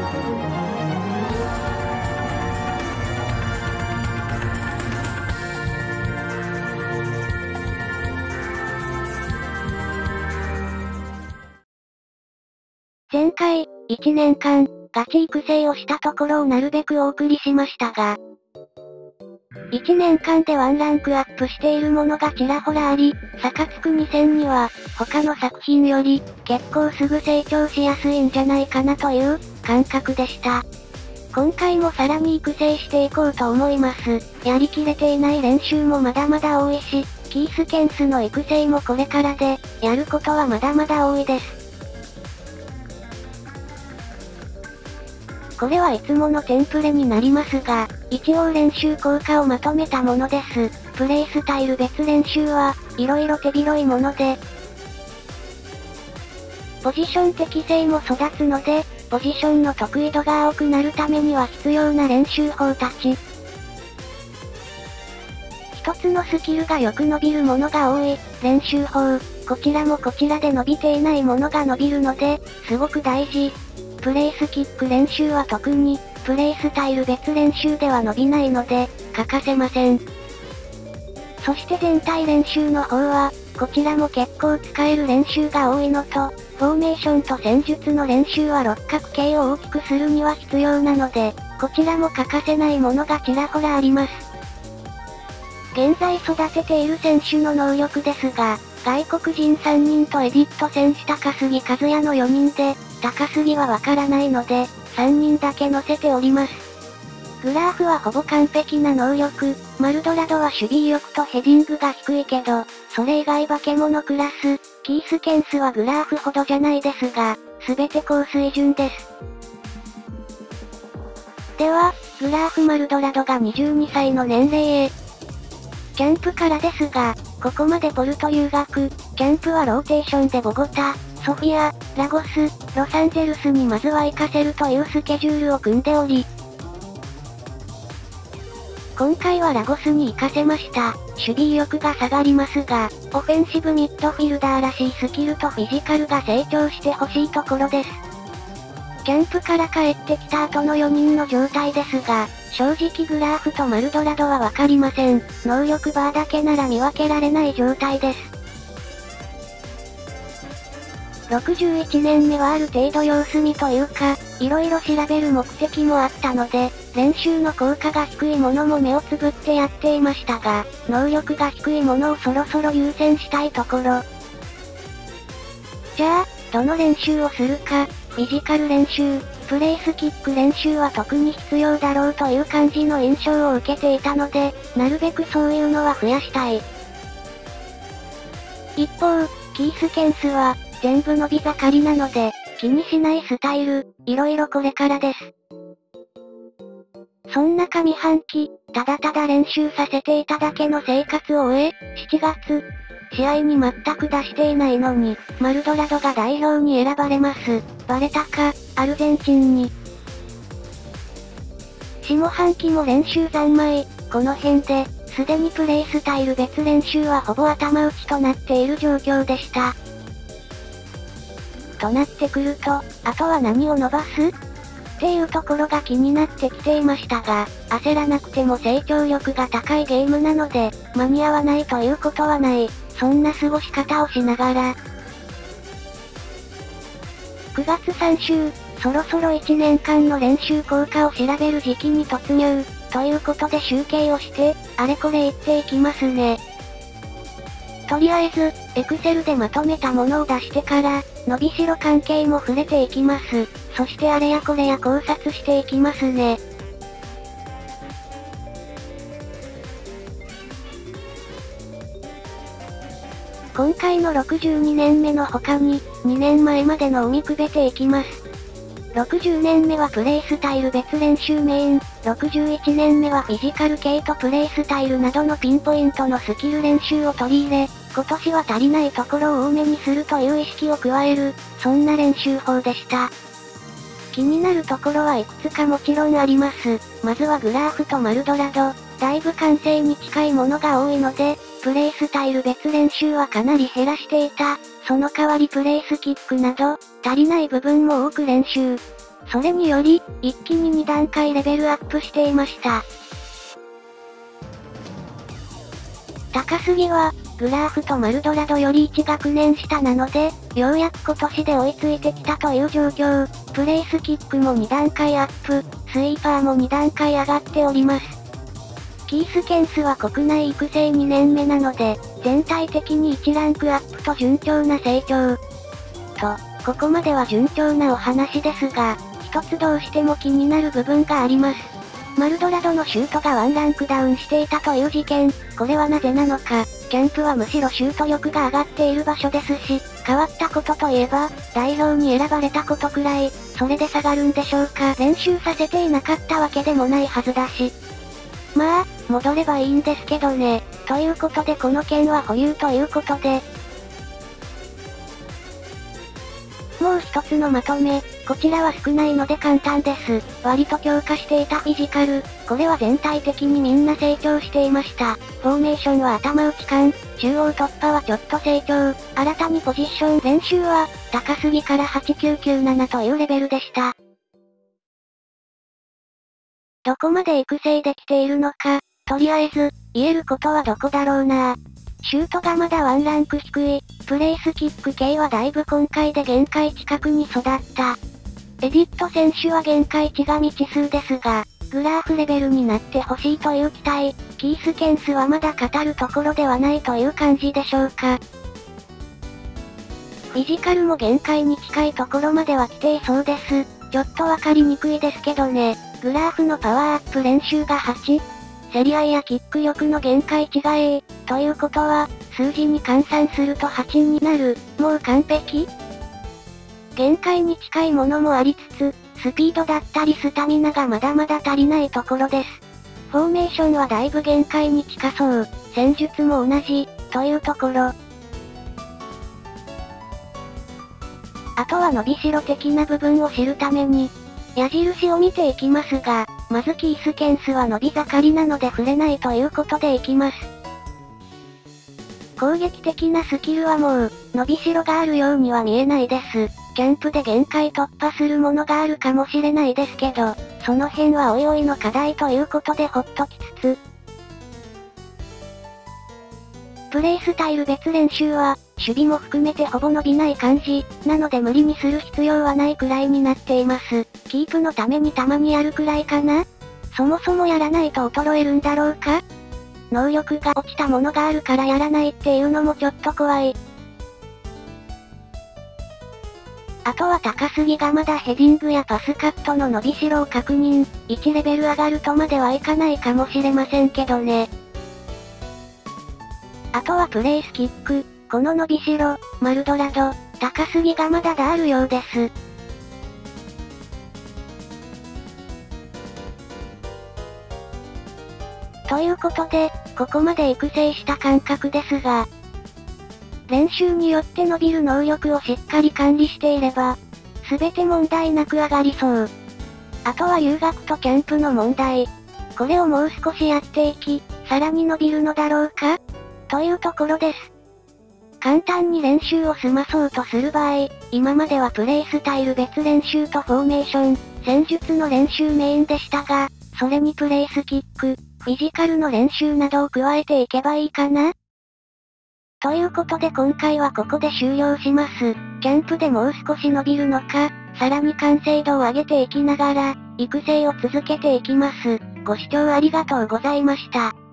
前回、1年間、ガチ育成をしたところをなるべくお送りしましたが、1年間でワンランクアップしているものがちらほらあり、サカツク2000には、他の作品より、結構すぐ成長しやすいんじゃないかなという感覚でした。今回もさらに育成していこうと思います。やりきれていない練習もまだまだ多いし、キースケンスの育成もこれからで、やることはまだまだ多いです。これはいつものテンプレになりますが、一応練習効果をまとめたものです。プレイスタイル別練習は、色々手広いもので、ポジション適性も育つので、ポジションの得意度が多くなるためには必要な練習法たち。一つのスキルがよく伸びるものが多い、練習法。こちらもこちらで伸びていないものが伸びるので、すごく大事。プレイスキック練習は特に、プレイスタイル別練習では伸びないので、欠かせません。そして全体練習の方は、こちらも結構使える練習が多いのと、フォーメーションと戦術の練習は六角形を大きくするには必要なので、こちらも欠かせないものがちらほらあります。現在育てている選手の能力ですが、外国人3人とエディット選手高杉和也の4人で、高杉はわからないので、3人だけ載せております。グラーフはほぼ完璧な能力、マルドラドは守備意欲とヘディングが低いけど、それ以外化け物クラス、キースケンスはグラーフほどじゃないですが、すべて高水準です。では、グラーフマルドラドが22歳の年齢へ。キャンプからですが、ここまでポルト留学、キャンプはローテーションでボゴタ、ソフィア、ラゴス、ロサンゼルスにまずは行かせるというスケジュールを組んでおり、今回はラゴスに行かせました。守備意欲が下がりますが、オフェンシブミッドフィルダーらしいスキルとフィジカルが成長してほしいところです。キャンプから帰ってきた後の4人の状態ですが、正直グラーフとマルドラドはわかりません。能力バーだけなら見分けられない状態です。61年目はある程度様子見というか、色々調べる目的もあったので、練習の効果が低いものも目をつぶってやっていましたが、能力が低いものをそろそろ優先したいところ。じゃあ、どの練習をするか、フィジカル練習、プレイスキック練習は特に必要だろうという感じの印象を受けていたので、なるべくそういうのは増やしたい。一方、キースケンスは、全部伸び盛りなので、気にしないスタイル、色々これからです。そんな上半期、ただただ練習させていただけの生活を終え、7月、試合に全く出していないのに、マルドラドが代表に選ばれます。バレたか、アルゼンチンに。下半期も練習三昧、この辺で、すでにプレイスタイル別練習はほぼ頭打ちとなっている状況でした。となってくると、あとは何を伸ばすっていうところが気になってきていましたが、焦らなくても成長力が高いゲームなので、間に合わないということはない、そんな過ごし方をしながら。9月3週、そろそろ1年間の練習効果を調べる時期に突入、ということで集計をして、あれこれ言っていきますね。とりあえず、Excel でまとめたものを出してから、伸びしろ関係も触れていきます。そしてあれやこれや考察していきますね。今回の62年目の他に、2年前までのを見くべていきます。60年目はプレイスタイル別練習メイン、61年目はフィジカル系とプレイスタイルなどのピンポイントのスキル練習を取り入れ、今年は足りないところを多めにするという意識を加える、そんな練習法でした。気になるところはいくつかもちろんあります。まずはグラーフとマルドラド、だいぶ完成に近いものが多いので、プレイスタイル別練習はかなり減らしていた。その代わりプレイスキックなど、足りない部分も多く練習。 それにより、一気に2段階レベルアップしていました。高杉は、グラーフとマルドラドより1学年下なので、ようやく今年で追いついてきたという状況。プレイスキックも2段階アップ、スイーパーも2段階上がっております。キース・ケンスは国内育成2年目なので、全体的に1ランクアップと順調な成長。と、ここまでは順調なお話ですが、一つどうしても気になる部分があります。マルドラドのシュートが1ランクダウンしていたという事件、これはなぜなのか、キャンプはむしろシュート力が上がっている場所ですし、変わったことといえば、代表に選ばれたことくらい、それで下がるんでしょうか。練習させていなかったわけでもないはずだし。まあ、戻ればいいんですけどね。ということでこの件は保留ということで。もう一つのまとめ、こちらは少ないので簡単です。割と強化していたフィジカル、これは全体的にみんな成長していました。フォーメーションは頭打ち感、中央突破はちょっと成長、新たにポジション練習は、高すぎから8997というレベルでした。どこまで育成できているのか、とりあえず、言えることはどこだろうな。シュートがまだワンランク低い、プレイスキック系はだいぶ今回で限界近くに育った。エディット選手は限界値が未知数ですが、グラーフレベルになってほしいという期待、キース・ケンスはまだ語るところではないという感じでしょうか。フィジカルも限界に近いところまでは来ていそうです。ちょっとわかりにくいですけどね。グラーフのパワーアップ練習が8、競り合いやキック力の限界値が A、ということは、数字に換算すると8になる、もう完璧？限界に近いものもありつつ、スピードだったりスタミナがまだまだ足りないところです。フォーメーションはだいぶ限界に近そう、戦術も同じ、というところ。あとは伸びしろ的な部分を知るために、矢印を見ていきますが、まずキース・ケンスは伸び盛りなので触れないということでいきます。攻撃的なスキルはもう、伸びしろがあるようには見えないです。キャンプで限界突破するものがあるかもしれないですけど、その辺はおいおいの課題ということでほっときつつ。プレイスタイル別練習は、守備も含めてほぼ伸びない感じ、なので無理にする必要はないくらいになっています。キープのためにたまにやるくらいかな？そもそもやらないと衰えるんだろうか？能力が落ちたものがあるからやらないっていうのもちょっと怖い。あとは高杉がまだヘディングやパスカットの伸びしろを確認、1レベル上がるとまではいかないかもしれませんけどね。あとはプレイスキック、この伸びしろ、マルドラド、高杉がまだあるようです。ということで、ここまで育成した感覚ですが、練習によって伸びる能力をしっかり管理していれば、すべて問題なく上がりそう。あとは留学とキャンプの問題。これをもう少しやっていき、さらに伸びるのだろうか？というところです。簡単に練習を済まそうとする場合、今まではプレイスタイル別練習とフォーメーション、戦術の練習メインでしたが、それにプレイスキック、フィジカルの練習などを加えていけばいいかな？ということで今回はここで終了します。キャンプでもう少し伸びるのか、さらに完成度を上げていきながら、育成を続けていきます。ご視聴ありがとうございました。